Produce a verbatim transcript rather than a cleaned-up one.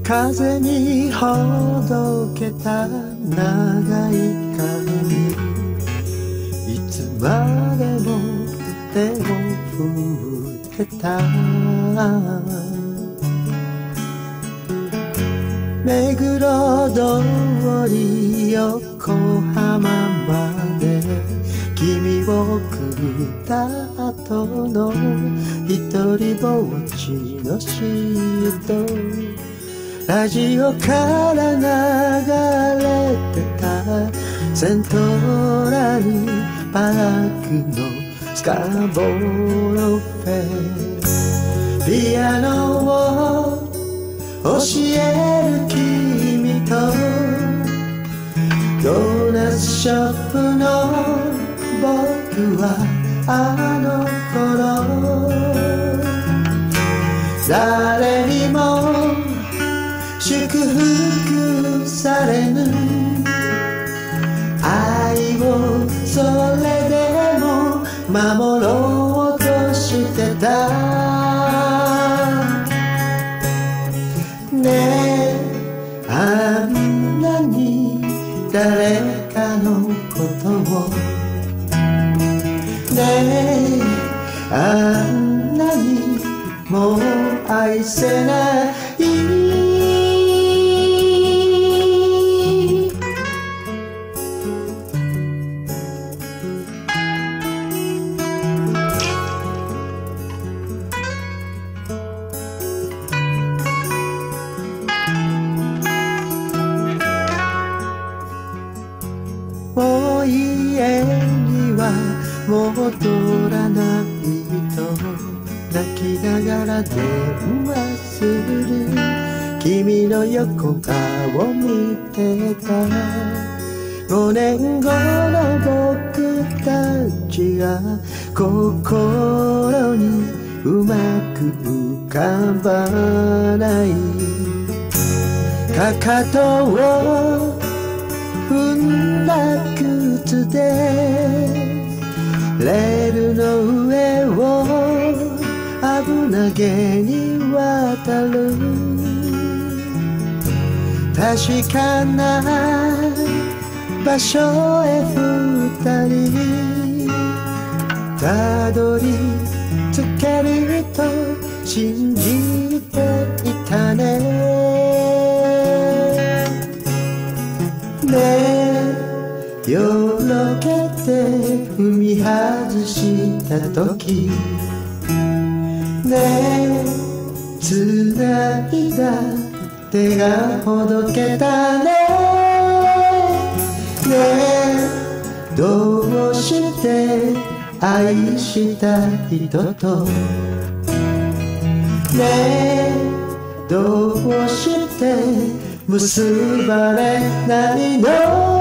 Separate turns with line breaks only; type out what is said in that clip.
風にほどけた長い髪、いつまでも手を振ってた。目黒通り横浜まで君を送った後の一人ぼっちのシート、ラジオから流れてたセントラルパークのスカボロフェ、ピアノを教える君とドーナツショップの僕はあの頃、誰にも祝福されぬ愛をそれでも守ろうとしてた。ねえ、あんなに誰かのことを、ねえ、あんなにもう愛せない。もう家には戻らないと泣きながら電話する君の横顔見てた。ごねんごの僕たちが心にうまく浮かばない。かかとを踏んだ靴でレールの上を危なげに渡る。確かな場所へ二人たどり着けると信じていたね。ねえ、よろけて踏み外した時、ねえ、繋いだ手がほどけたね。ねえ、どうして愛した人と、ねえ、どうして結ばれないの。